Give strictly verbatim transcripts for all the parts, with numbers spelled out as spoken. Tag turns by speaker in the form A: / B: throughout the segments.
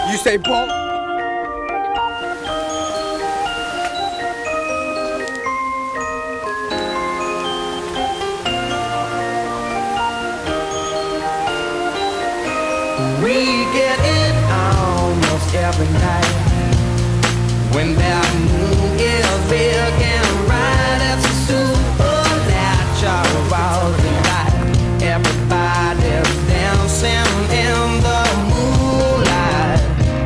A: You say Paul?
B: We get it almost every night when that moon is big and bright. It's a supernatural delight. Everybody's dancing in the moonlight.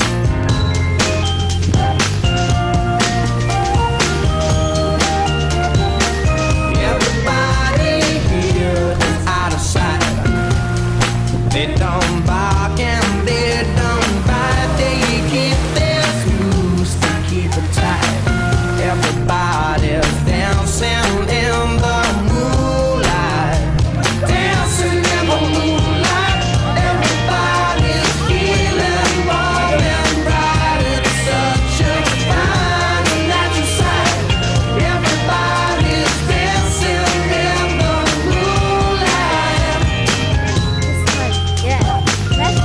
B: Everybody here is out of sight. They don't bark and they don't bite. They keep their screws to keep it tight. Everybody's dancing in the moonlight. Dancing in the moonlight. Everybody's feeling warm and bright. It's such a fine and natural sight. Everybody's dancing in the moonlight.
C: Yeah, that's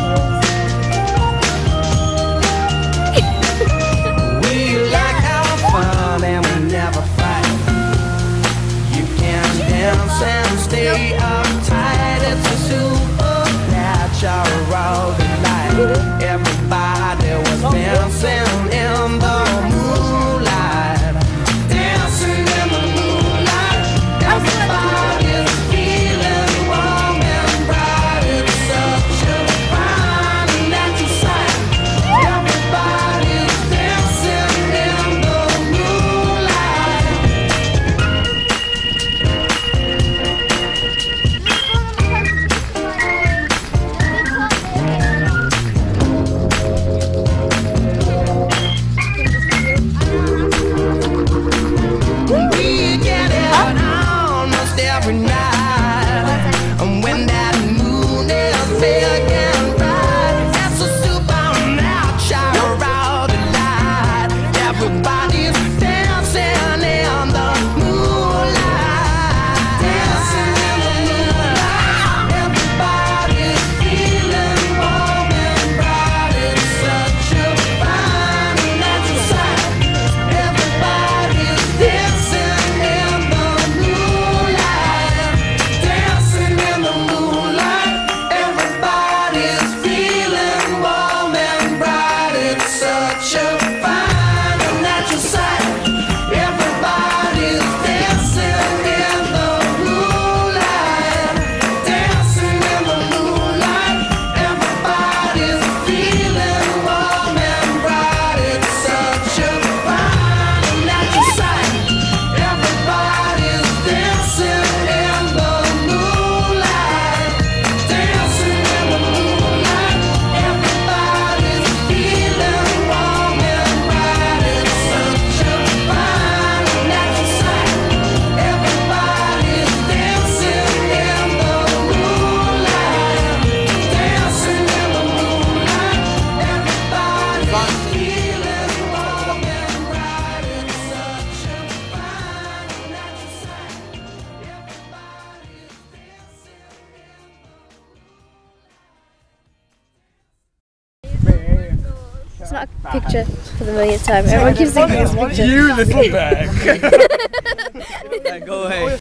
B: We like our fun and we never fight. You can dance and stay uptight. It's a supernatural delight. Everybody was dancing in the moonlight. Dancing in the moonlight. Everybody's feeling warm and bright. It's such a fine and natural sight. Everybody's dancing in the moonlight. We get it almost every night. And when that moon is big and bright, it's a supernatural delight. Everybody's dancing in the moonlight. Dancing in the moonlight. Everybody's feeling warm and bright. It's such a fine and natural sight. Everybody's dancing in the moonlight. Dancing in the moonlight. Everybody's feeling warm and bright. It's such a fine and natural sight. Everybody's dancing in the moonlight. Dancing in the moonlight. Everybody's feeling warm and bright. It's such a fine and natural sight. Everybody's dancing in the moonlight. Dancing in the moonlight. Everybody's feeling warm and bright. It's such a fine and natural sight. Everybody's dancing in the moonlight. Dancing in the moonlight. Everybody's feeling warm and bright. It's such a fine and natural sight.
C: It's not a picture for the millionth time. Everyone keeps thinking it's a picture.
A: You little bag. Go ahead.